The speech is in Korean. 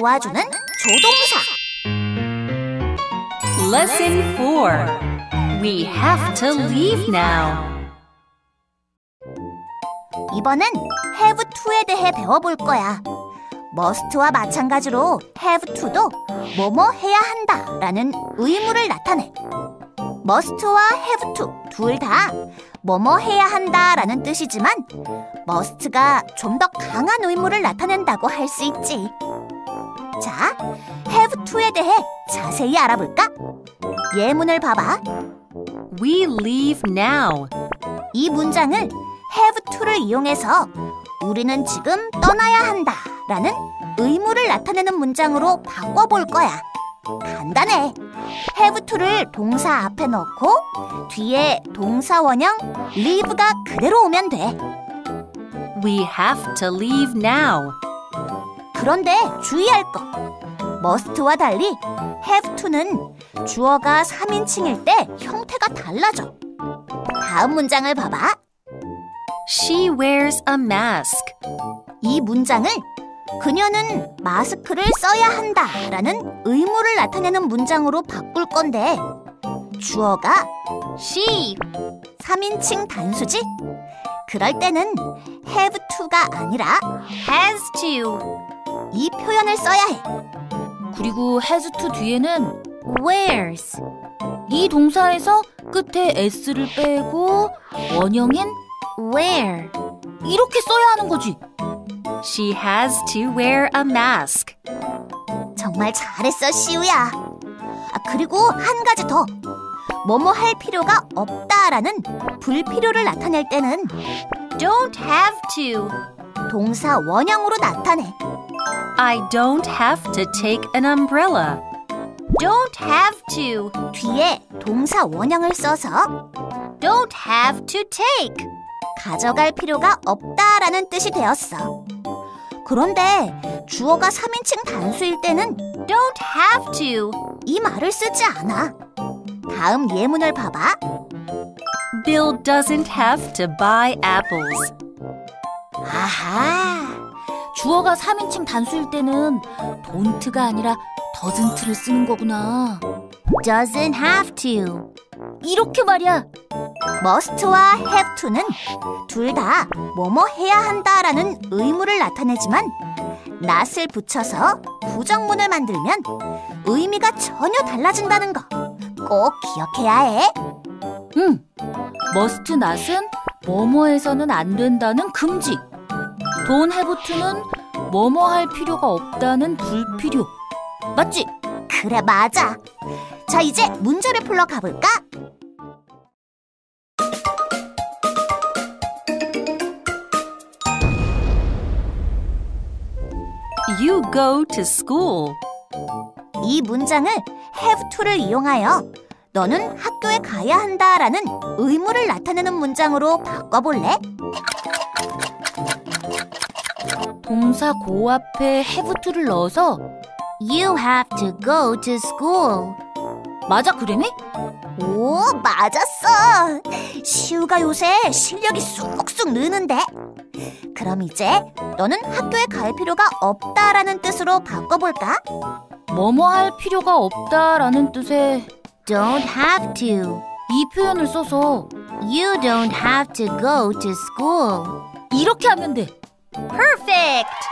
도와주는 조동사. Lesson 4. We have to leave now. 이번엔 have to에 대해 배워볼 거야. must와 마찬가지로 have to도 뭐뭐 해야 한다 라는 의무를 나타내. must와 have to 둘 다 뭐뭐 해야 한다 라는 뜻이지만 must가 좀 더 강한 의무를 나타낸다고 할 수 있지. 자, have to에 대해 자세히 알아볼까? 예문을 봐봐. We leave now. 이 문장을 have to를 이용해서 우리는 지금 떠나야 한다 라는 의무를 나타내는 문장으로 바꿔볼 거야. 간단해. have to를 동사 앞에 넣고 뒤에 동사 원형 leave가 그대로 오면 돼. We have to leave now. 그런데 주의할 거. must와 달리 have to는 주어가 3인칭일 때 형태가 달라져. 다음 문장을 봐봐. She wears a mask. 이 문장을 그녀는 마스크를 써야 한다 라는 의무를 나타내는 문장으로 바꿀 건데 주어가 she 3인칭 단수지? 그럴 때는 have to가 아니라 has to 이 표현을 써야 해. 그리고 has to 뒤에는 wears 이 동사에서 끝에 s를 빼고 원형인 wear 이렇게 써야 하는 거지. She has to wear a mask. 정말 잘했어, 시우야. 그리고 한 가지 더. 뭐뭐 할 필요가 없다라는 불필요를 나타낼 때는 don't have to 동사 원형으로 나타내. I don't have to take an umbrella. don't have to 뒤에 동사 원형을 써서 don't have to take 가져갈 필요가 없다라는 뜻이 되었어. 그런데 주어가 3인칭 단수일 때는 don't have to 이 말을 쓰지 않아. 다음 예문을 봐봐. Bill doesn't have to buy apples. 아하, 주어가 3인칭 단수일 때는 don't가 아니라 doesn't를 쓰는 거구나. doesn't have to 이렇게 말이야. must와 have to는 둘 다 뭐뭐 해야 한다라는 의무를 나타내지만 not을 붙여서 부정문을 만들면 의미가 전혀 달라진다는 거 꼭 기억해야 해. must not은 뭐뭐해서는 안 된다는 금지. don't have to는 뭐뭐 할 필요가 없다는 불필요. 맞지? 그래, 맞아. 자, 이제 문제를 풀러 가볼까? You go to school. 이 문장을 have to를 이용하여 너는 학교에 가야 한다라는 의무를 나타내는 문장으로 바꿔볼래? 동사 go 앞에 have to를 넣어서 You have to go to school. 맞아, 그래미? 오, 맞았어. 시우가 요새 실력이 쑥쑥 느는데. 그럼 이제 너는 학교에 갈 필요가 없다라는 뜻으로 바꿔볼까? 뭐뭐 할 필요가 없다라는 뜻의 Don't have to. 이 표현을 써서 You don't have to go to school. 이렇게 하면 돼. Perfect.